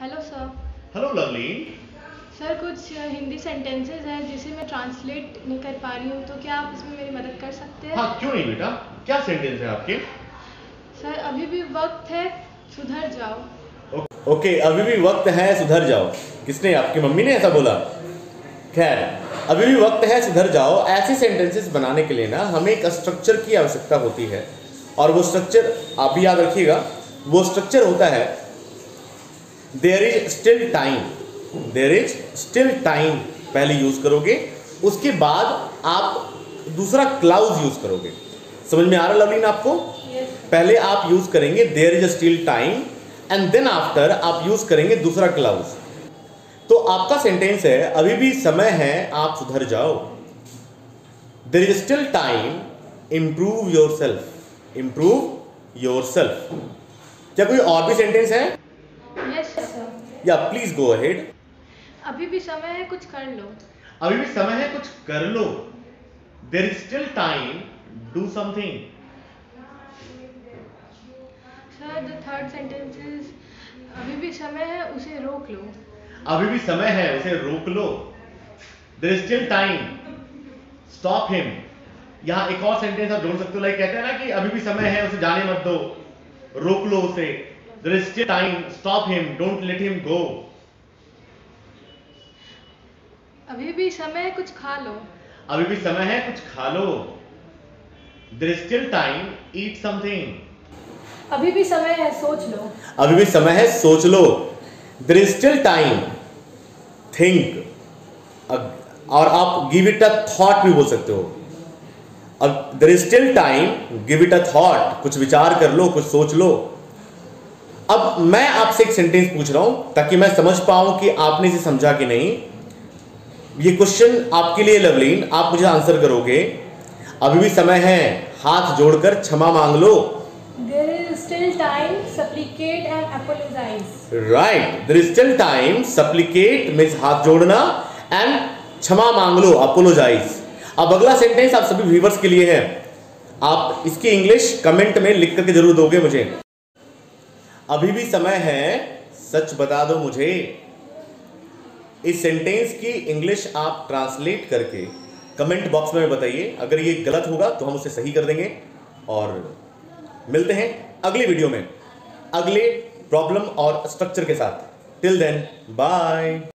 Hello sir. Hello lovely. Sir कुछ Hindi sentences हैं जिसे मैं ट्रांसलेट नहीं कर पा रही हूँ, तो क्या आप इसमें मेरी मदद कर सकते हैं? हाँ क्यों नहीं बेटा, क्या सेंटेंस है आपके? सर अभी भी वक्त है, सुधर जाओ। ओके, अभी भी वक्त है सुधर जाओ। किसने? आपकी मम्मी ने ऐसा बोला? खैर, अभी भी वक्त है सुधर जाओ। ऐसे सेंटेंसेस बनाने के लिए ना हमें एक स्ट्रक्चर की आवश्यकता होती है, और वो स्ट्रक्चर आप भी याद रखिएगा। वो स्ट्रक्चर होता है there is still time. There is still time पहले यूज करोगे, उसके बाद आप दूसरा क्लाउज यूज करोगे। समझ में आ रहा लवलीन आपको? पहले आप यूज करेंगे there is still time and then after आप यूज करेंगे दूसरा क्लाउज। तो आपका सेंटेंस है अभी भी समय है आप सुधर जाओ। There is still time, improve yourself. Improve yourself. क्या कोई और भी सेंटेंस है? Yes sir. या प्लीज गो अहेड। अभी भी समय है, कुछ कर लो। अभी भी समय है कुछ कर लो। There is still time, do something. Sir the third sentence is अभी भी समय है, उसे रोक लो। अभी भी समय है उसे रोक लो। There is still time, stop him. यहां एक और सेंटेंस आप जोड़ सकते हो, लाइक कहते हैं ना कि अभी भी समय है उसे जाने मत दो, रोक लो उसे। There is still time, stop him, don't let him go. अभी भी समय है, कुछ खा लो। अभी भी समय है कुछ खा लो। There is still time, eat something. अभी भी समय है, सोच लो। अभी भी समय है सोच लो। There is still time, think. और आप गिव इट अ थॉट भी बोल सकते हो। अब there is still time, give it a thought. कुछ विचार कर लो, कुछ सोच लो। अब मैं आपसे एक सेंटेंस पूछ रहा हूं ताकि मैं समझ पाऊं कि आपने इसे समझा कि नहीं। ये क्वेश्चन आपके लिए लवलीन, आप मुझे आंसर करोगे। अभी भी समय है, हाथ जोड़कर क्षमा मांग लो। There is still time, supplicate and apologize. Right, there is still time, supplicate means हाथ जोड़ना, एंड क्षमा मांग लो, अपोलोजाइज। अब अगला सेंटेंस आप सभी व्यूअर्स के लिए है। आप इसकी इंग्लिश कमेंट में लिख करके जरूर दोगे मुझे। अभी भी समय है, सच बता दो मुझे। इस सेंटेंस की इंग्लिश आप ट्रांसलेट करके कमेंट बॉक्स में बताइए। अगर ये गलत होगा तो हम उसे सही कर देंगे। और मिलते हैं अगली वीडियो में अगले प्रॉब्लम और स्ट्रक्चर के साथ। Till then bye.